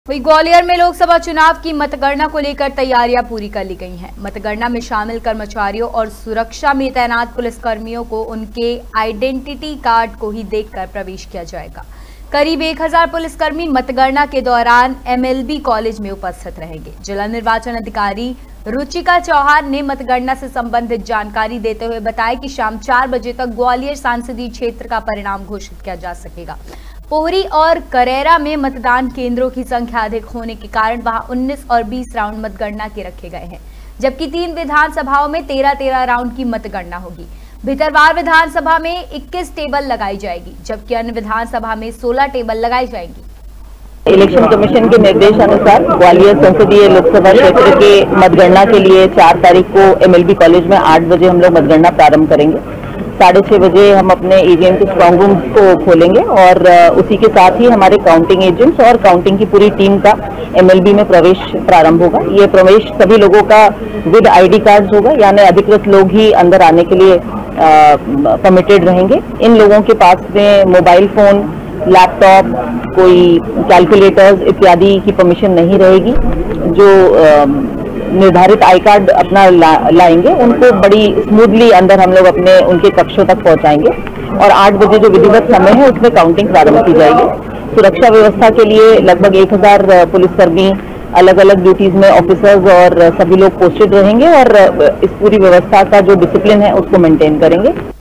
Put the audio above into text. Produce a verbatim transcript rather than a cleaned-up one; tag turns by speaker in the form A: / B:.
A: वही ग्वालियर में लोकसभा चुनाव की मतगणना को लेकर तैयारियां पूरी कर ली गई हैं। मतगणना में शामिल कर्मचारियों और सुरक्षा में तैनात पुलिसकर्मियों को उनके आइडेंटिटी कार्ड को ही देखकर प्रवेश किया जाएगा। करीब एक हजार पुलिसकर्मी मतगणना के दौरान एमएलबी कॉलेज में उपस्थित रहेंगे। जिला निर्वाचन अधिकारी रुचिका चौहान ने मतगणना से संबंधित जानकारी देते हुए बताया कि शाम चार बजे तक ग्वालियर संसदीय क्षेत्र का परिणाम घोषित किया जा सकेगा। पोहरी और करेरा में मतदान केंद्रों की संख्या अधिक होने के कारण वहां उन्नीस और बीस राउंड मतगणना के रखे गए हैं, जबकि तीन विधानसभाओं में तेरह तेरह राउंड की मतगणना होगी। भितरवार विधानसभा में इक्कीस टेबल लगाई जाएगी, जबकि अन्य विधानसभा में सोलह टेबल लगाई जाएंगी।
B: इलेक्शन कमीशन के निर्देशानुसार ग्वालियर संसदीय लोकसभा क्षेत्र के मतगणना के लिए चार तारीख को एमएलबी कॉलेज में आठ बजे हम लोग मतगणना प्रारंभ करेंगे। साढ़े छह बजे हम अपने ईवीएम के स्ट्रांग रूम को खोलेंगे और उसी के साथ ही हमारे काउंटिंग एजेंट्स और काउंटिंग की पूरी टीम का एमएलबी में प्रवेश प्रारंभ होगा। ये प्रवेश सभी लोगों का विद आईडी कार्ड्स होगा, यानी अधिकृत लोग ही अंदर आने के लिए परमिटेड रहेंगे। इन लोगों के पास में मोबाइल फोन, लैपटॉप, कोई कैलकुलेटर्स इत्यादि की परमिशन नहीं रहेगी। जो आ, निर्धारित आई कार्ड अपना ला, लाएंगे उनको बड़ी स्मूथली अंदर हम लोग अपने उनके कक्षों तक पहुंचाएंगे और आठ बजे जो विधिवत समय है उसमें काउंटिंग प्रारंभ की जाएगी। सुरक्षा व्यवस्था के लिए लगभग एक हजार पुलिसकर्मी अलग अलग ड्यूटीज में ऑफिसर्स और सभी लोग पोस्टेड रहेंगे और इस पूरी व्यवस्था का जो डिसिप्लिन है उसको मेंटेन करेंगे।